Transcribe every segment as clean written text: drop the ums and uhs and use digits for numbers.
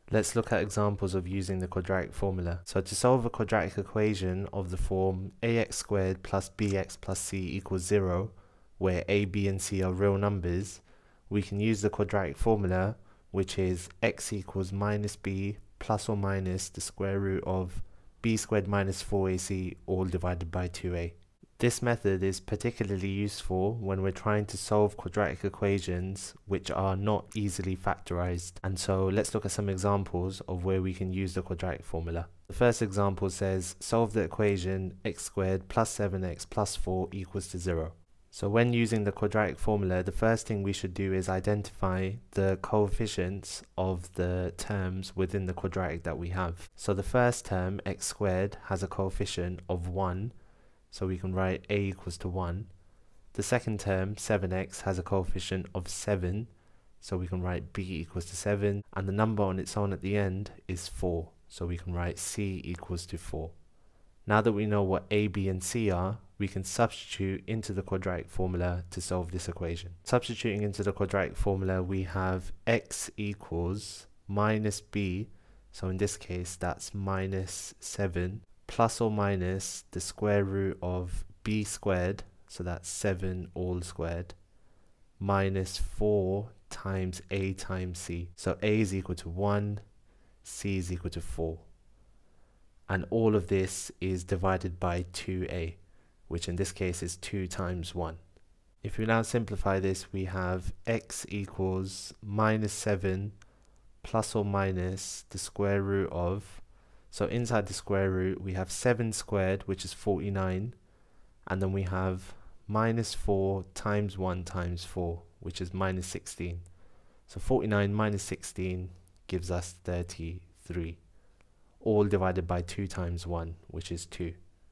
Let's look at examples of using the quadratic formula. So to solve a quadratic equation of the form ax squared plus bx plus c equals 0, where a, b and c are real numbers, we can use the quadratic formula, which is x equals minus b plus or minus the square root of b squared minus 4ac all divided by 2a. This method is particularly useful when we're trying to solve quadratic equations which are not easily factorized. And so let's look at some examples of where we can use the quadratic formula. The first example says solve the equation x squared plus 7x plus 4 equals to 0. So when using the quadratic formula, the first thing we should do is identify the coefficients of the terms within the quadratic that we have. So the first term, x squared, has a coefficient of 1. So we can write a equals to 1. The second term, 7x, has a coefficient of 7. So we can write b equals to 7. And the number on its own at the end is 4. So we can write c equals to 4. Now that we know what a, b and c are, we can substitute into the quadratic formula to solve this equation. Substituting into the quadratic formula, we have x equals minus b. So in this case, that's minus 7. Plus or minus the square root of b squared, so that's 7 all squared, minus 4 times a times c. So a is equal to 1, c is equal to 4. And all of this is divided by 2a, which in this case is 2 times 1. If we now simplify this, we have x equals minus 7 plus or minus the square root of, so inside the square root we have 7 squared, which is 49, and then we have minus 4 times 1 times 4, which is minus 16. So 49 minus 16 gives us 33, all divided by 2 times 1, which is 2.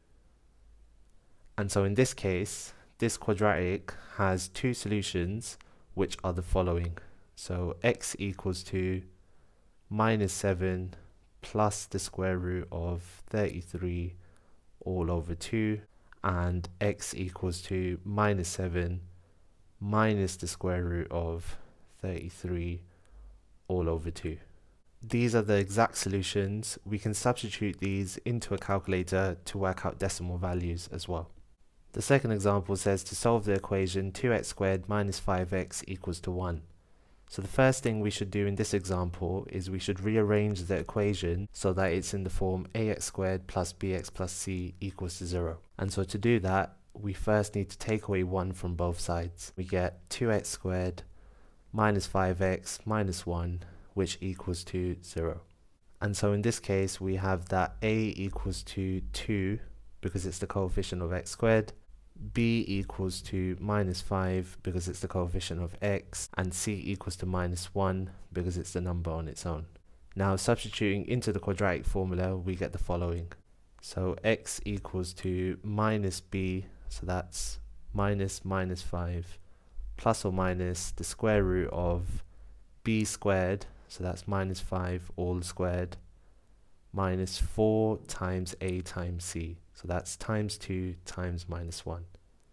And so in this case, this quadratic has two solutions, which are the following. So x equals to minus 7 plus the square root of 33 all over 2, and x equals to minus 7 minus the square root of 33 all over 2. These are the exact solutions. We can substitute these into a calculator to work out decimal values as well. The second example says to solve the equation 2x squared minus 5x equals to 1. So the first thing we should do in this example is we should rearrange the equation so that it's in the form ax squared plus bx plus c equals to 0. And so to do that, we first need to take away 1 from both sides. We get 2x squared minus 5x minus 1, which equals to 0. And so in this case, we have that a equals to 2 because it's the coefficient of x squared, b equals to minus 5 because it's the coefficient of x, and c equals to minus 1 because it's the number on its own. Now substituting into the quadratic formula, we get the following. So x equals to minus b, so that's minus 5, plus or minus the square root of b squared, so that's minus 5 all squared, minus 4 times a times c, so that's times 2 times minus 1,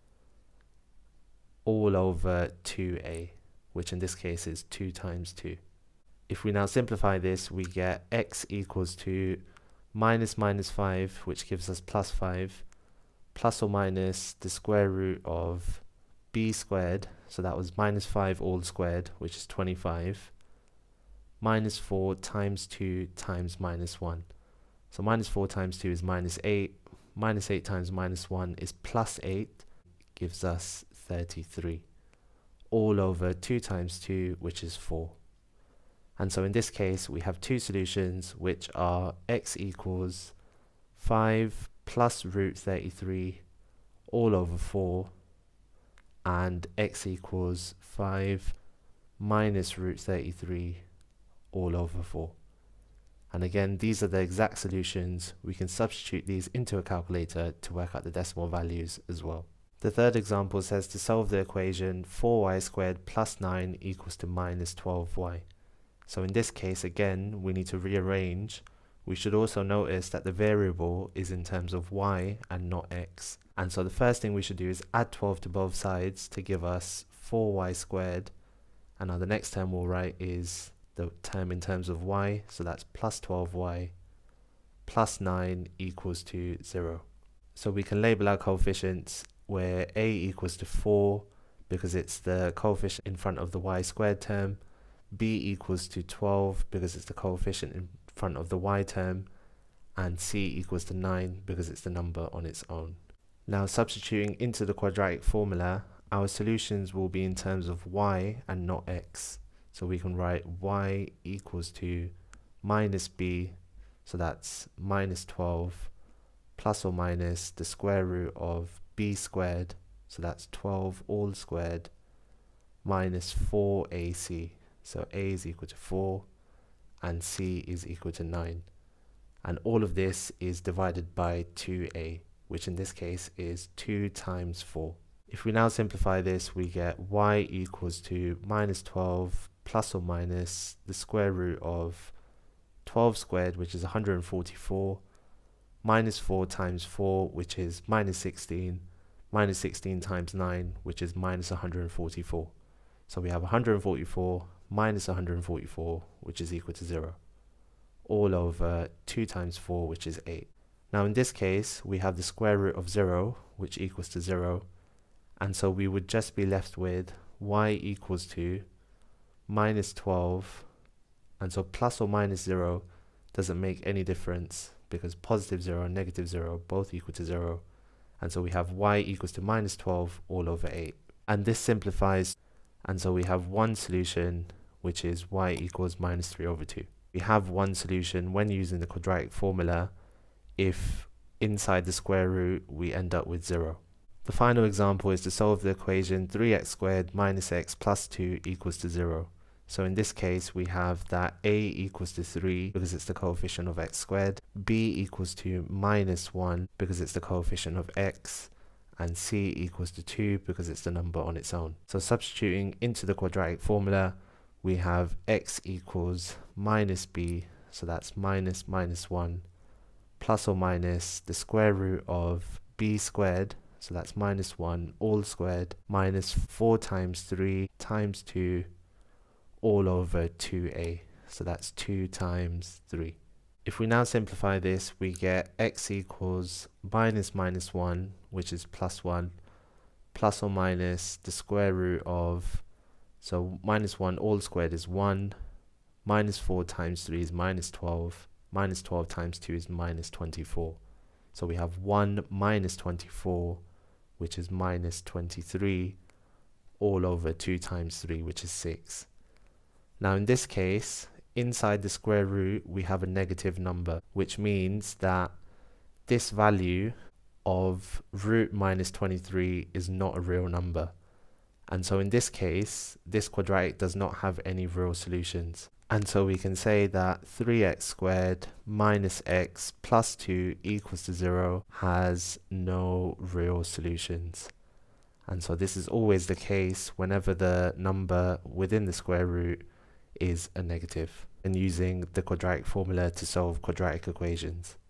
all over 2a, which in this case is 2 times 2. If we now simplify this, we get x equals to minus 5, which gives us plus 5, plus or minus the square root of b squared, so that was minus 5 all squared, which is 25, minus 4 times 2 times minus 1. So minus 4 times 2 is minus 8, minus 8 times minus 1 is plus 8, gives us 33, all over 2 times 2, which is 4. And so in this case, we have two solutions, which are x equals 5 plus root 33 all over 4, and x equals 5 minus root 33 all over 4. And again, these are the exact solutions. We can substitute these into a calculator to work out the decimal values as well. The third example says to solve the equation 4y squared plus 9 equals to minus 12y. So in this case, again, we need to rearrange. We should also notice that the variable is in terms of y and not x. And so the first thing we should do is add 12 to both sides to give us 4y squared. And now the next term we'll write is the term in terms of y, so that's plus 12y plus 9 equals to 0. So we can label our coefficients where a equals to 4 because it's the coefficient in front of the y squared term, b equals to 12 because it's the coefficient in front of the y term, and c equals to 9 because it's the number on its own. Now substituting into the quadratic formula, our solutions will be in terms of y and not x. So we can write y equals to minus b, so that's minus 12, plus or minus the square root of b squared, so that's 12 all squared, minus 4ac. So a is equal to 4 and c is equal to 9. And all of this is divided by 2a, which in this case is 2 times 4. If we now simplify this, we get y equals to minus 12 plus or minus the square root of 12 squared, which is 144, minus 4 times 4, which is minus 16 times 9, which is minus 144. So we have 144 minus 144, which is equal to 0, all over 2 times 4, which is 8. Now in this case, we have the square root of 0, which equals to 0, and so we would just be left with y equals to minus 12, and so plus or minus 0 doesn't make any difference because positive 0 and negative 0 both equal to 0, and so we have y equals to minus 12 all over 8. And this simplifies, and so we have one solution, which is y equals minus 3 over 2. We have one solution when using the quadratic formula if inside the square root we end up with 0. The final example is to solve the equation 3x squared minus x plus 2 equals to 0. So in this case we have that a equals to 3 because it's the coefficient of x squared, b equals to minus 1 because it's the coefficient of x, and c equals to 2 because it's the number on its own. So substituting into the quadratic formula, we have x equals minus b, so that's minus 1, plus or minus the square root of b squared, so that's minus 1 all squared, minus 4 times 3 times 2 all over 2a, so that's 2 times 3. If we now simplify this, we get x equals minus 1, which is plus 1, plus or minus the square root of, so minus 1 all squared is 1, minus 4 times 3 is minus 12, minus 12 times 2 is minus 24. So we have 1 minus 24, which is minus 23, all over 2 times 3, which is 6. Now in this case, inside the square root, we have a negative number, which means that this value of root minus 23 is not a real number. And so in this case, this quadratic does not have any real solutions. And so we can say that 3x squared minus x plus 2 equals to 0 has no real solutions. And so this is always the case whenever the number within the square root is a negative, and using the quadratic formula to solve quadratic equations.